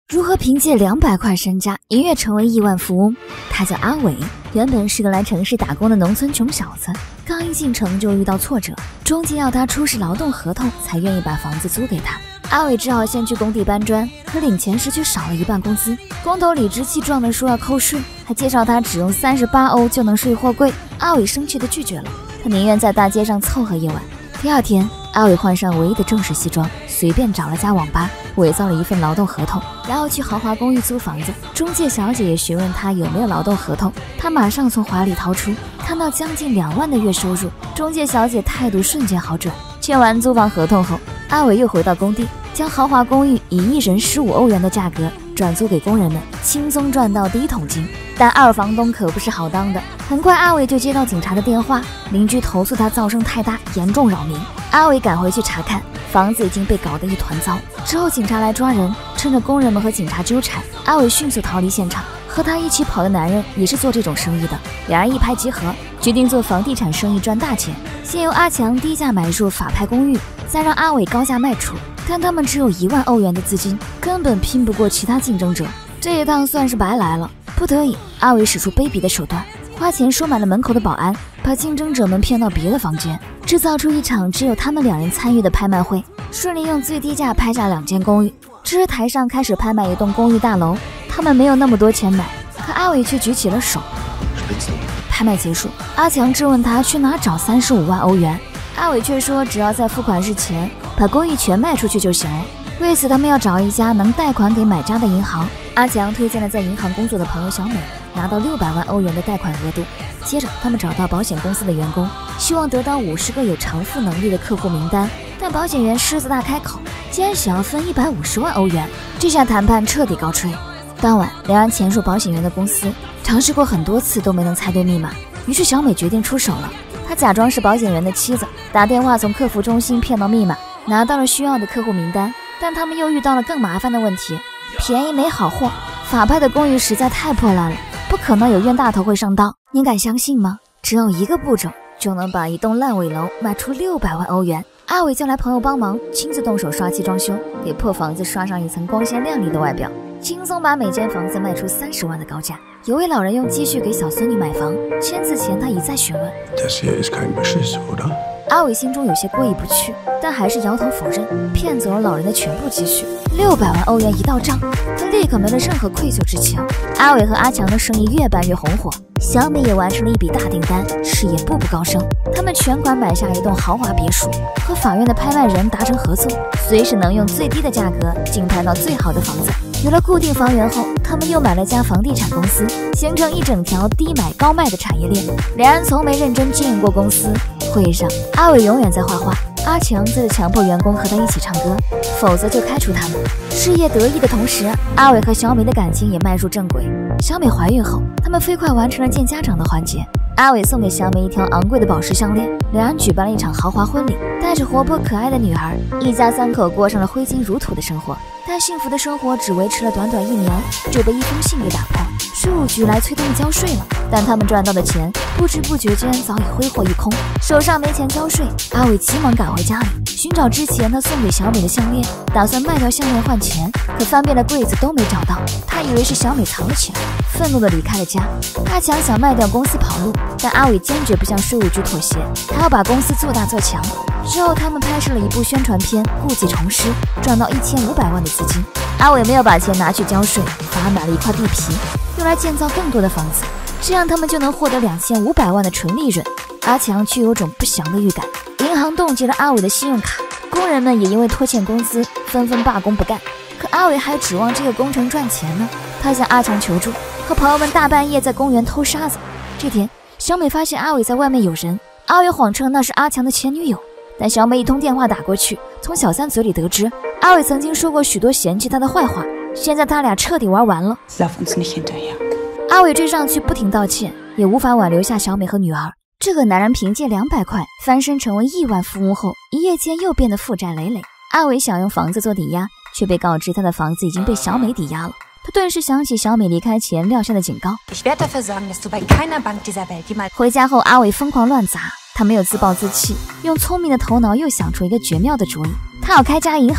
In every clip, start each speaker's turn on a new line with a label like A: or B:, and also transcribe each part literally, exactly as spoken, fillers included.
A: 如何凭借两百块身家一跃成为亿万富翁？他叫阿伟，原本是个来城市打工的农村穷小子，刚一进城就遇到挫折，中介要他出示劳动合同才愿意把房子租给他。阿伟只好先去工地搬砖，可领钱时却少了一半工资。工头理直气壮地说要扣税，还介绍他只用三十八欧就能睡货柜。阿伟生气地拒绝了，他宁愿在大街上凑合一晚。第二天，阿伟换上唯一的正式西装，随便找了家网吧，伪造了一份劳动合同，然后去豪华公寓租房子。中介小姐也询问他有没有劳动合同，他马上从怀里掏出，看到将近两万的月收入，中介小姐态度瞬间好转。签完租房合同后，阿伟又回到工地，将豪华公寓以一人十五欧元的价格转租给工人们，轻松赚到第一桶金。但二房东可不是好当的，很快阿伟就接到警察的电话，邻居投诉他噪声太大，严重扰民。阿伟赶回去查看，房子已经被搞得一团糟。之后警察来抓人，趁着工人们和警察纠缠，阿伟迅速逃离现场。和他一起跑的男人也是做这种生意的，两人一拍即合，决定做房地产生意赚大钱。先由阿强低价买入法拍公寓，再让阿伟高价卖出，但他们只有一万欧元的资金，根本拼不过其他竞争者。这一趟算是白来了。不得已，阿伟使出卑鄙的手段，花钱收买了门口的保安，把竞争者们骗到别的房间，制造出一场只有他们两人参与的拍卖会，顺利用最低价拍下两间公寓。这时台上开始拍卖一栋公寓大楼，他们没有那么多钱买，可阿伟却举起了手。拍卖结束，阿强质问他去哪找三十五万欧元，阿伟却说只要在付款日前把公寓全卖出去就行了。为此他们要找一家能贷款给买家的银行，阿强推荐了在银行工作的朋友小美，拿到六百万欧元的贷款额度。接着他们找到保险公司的员工，希望得到五十个有偿付能力的客户名单，但保险员狮子大开口，竟然想要分一百五十万欧元，这下谈判彻底告吹。当晚两人潜入保险员的公司，尝试过很多次都没能猜对密码，于是小美决定出手了。她假装是保险员的妻子，打电话从客服中心骗到密码，拿到了需要的客户名单，但他们又遇到了更麻烦的问题，便宜没好货，法拍的公寓实在太破烂了，不可能有冤大头会上当。你敢相信吗？只用一个步骤就能把一栋烂尾楼卖出六百万欧元。阿伟叫来朋友帮忙，亲自动手刷漆装修，给破房子刷上一层光鲜亮丽的外表，轻松把每间房子卖出三十万的高价。有位老人用积蓄给小孙女买房，签字前他一再询问。阿伟心中有些过意不去，但还是摇头否认，骗走了老人的全部积蓄。六百万欧元一到账，他立刻没了任何愧疚之情。阿伟和阿强的生意越办越红火，小美也完成了一笔大订单，事业步步高升。他们全款买下一栋豪华别墅，和法院的拍卖人达成合作，随时能用最低的价格竞拍到最好的房子。有了固定房源后，他们又买了家房地产公司，形成一整条低买高卖的产业链。两人从没认真经营过公司，会议上阿伟永远在画画，阿强则强迫员工和他一起唱歌，否则就开除他们。事业得意的同时，阿伟和小美的感情也迈入正轨。小美怀孕后，他们飞快完成了见家长的环节。阿伟送给小美一条昂贵的宝石项链，两人举办了一场豪华婚礼，带着活泼可爱的女儿，一家三口过上了挥金如土的生活。但幸福的生活只维持了短短一年，就被一封信给打破。税务局来催他们交税了，但他们赚到的钱不知不觉间早已挥霍一空，手上没钱交税。阿伟急忙赶回家里寻找之前他送给小美的项链，打算卖掉项链换钱，可翻遍了柜子都没找到，他以为是小美藏了起来，愤怒地离开了家。阿强想卖掉公司跑路，但阿伟坚决不向税务局妥协，他要把公司做大做强。之后他们拍摄了一部宣传片，故技重施，赚到一千五百万的资金。阿伟没有把钱拿去交税，反而买了一块地皮，用来建造更多的房子，这样他们就能获得两千五百万的纯利润。阿强却有种不祥的预感，银行冻结了阿伟的信用卡，工人们也因为拖欠工资纷纷罢工不干。可阿伟还指望这个工程赚钱呢，他向阿强求助，和朋友们大半夜在公园偷沙子。这天小美发现阿伟在外面有人，阿伟谎称那是阿强的前女友，但小美一通电话打过去，从小三嘴里得知阿伟曾经说过许多嫌弃他的坏话，现在他俩彻底玩完了。阿伟追上去不停道歉，也无法挽留下小美和女儿。这个男人凭借两百块翻身成为亿万富翁后，一夜间又变得负债累累。阿伟想用房子做抵押，却被告知他的房子已经被小美抵押了。他顿时想起小美离开前撂下的警告。回家后，阿伟疯狂乱砸，他没有自暴自弃，用聪明的头脑又想出一个绝妙的主意。他要开家银行，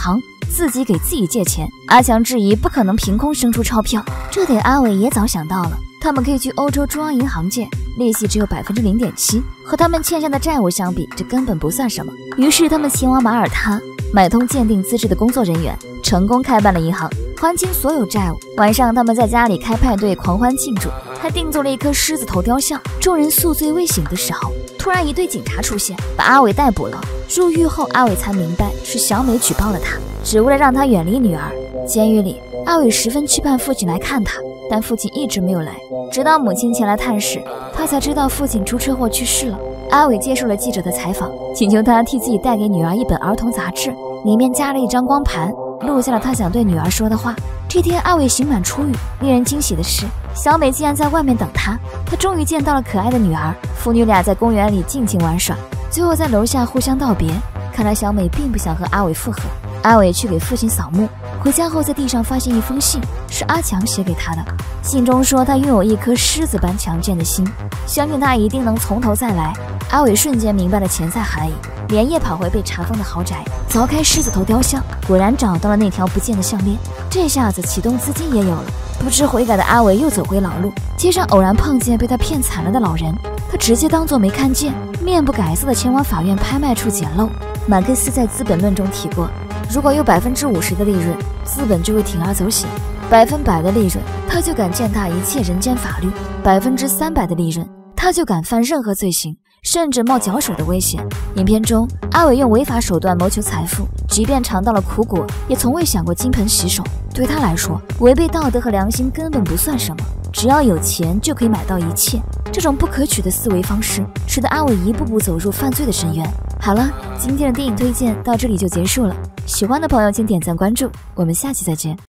A: 自己给自己借钱。阿强质疑不可能凭空生出钞票，这点阿伟也早想到了。他们可以去欧洲中央银行借，利息只有 百分之零点七， 和他们欠下的债务相比，这根本不算什么。于是他们前往马耳他，买通鉴定资质的工作人员，成功开办了银行，还清所有债务。晚上他们在家里开派对狂欢庆祝，还定做了一颗狮子头雕像。众人宿醉未醒的时候，突然一队警察出现，把阿伟逮捕了。入狱后，阿伟才明白是小美举报了他，只为了让他远离女儿。监狱里，阿伟十分期盼父亲来看他，但父亲一直没有来。直到母亲前来探视，他才知道父亲出车祸去世了。阿伟接受了记者的采访，请求他替自己带给女儿一本儿童杂志，里面加了一张光盘，录下了他想对女儿说的话。这天，阿伟刑满出狱，令人惊喜的是，小美竟然在外面等他。他终于见到了可爱的女儿，父女俩在公园里尽情玩耍，最后在楼下互相道别。看来小美并不想和阿伟复合。阿伟去给父亲扫墓，回家后在地上发现一封信，是阿强写给他的。信中说他拥有一颗狮子般强健的心，相信他一定能从头再来。阿伟瞬间明白了潜在含义，连夜跑回被查封的豪宅，凿开狮子头雕像，果然找到了那条不见的项链。这下子启动资金也有了。不知悔改的阿伟又走回老路，街上偶然碰见被他骗惨了的老人，他直接当作没看见，面不改色的前往法院拍卖处捡漏。马克思在《资本论》中提过，如果有百分之五十的利润，资本就会铤而走险；百分百的利润，他就敢践踏一切人间法律；百分之三百的利润，他就敢犯任何罪行，甚至冒绞首的危险。影片中，阿伟用违法手段谋求财富，即便尝到了苦果，也从未想过金盆洗手。对他来说，违背道德和良心根本不算什么，只要有钱就可以买到一切。这种不可取的思维方式，使得阿伟一步步走入犯罪的深渊。好了，今天的电影推荐到这里就结束了。喜欢的朋友请点赞关注，我们下期再见。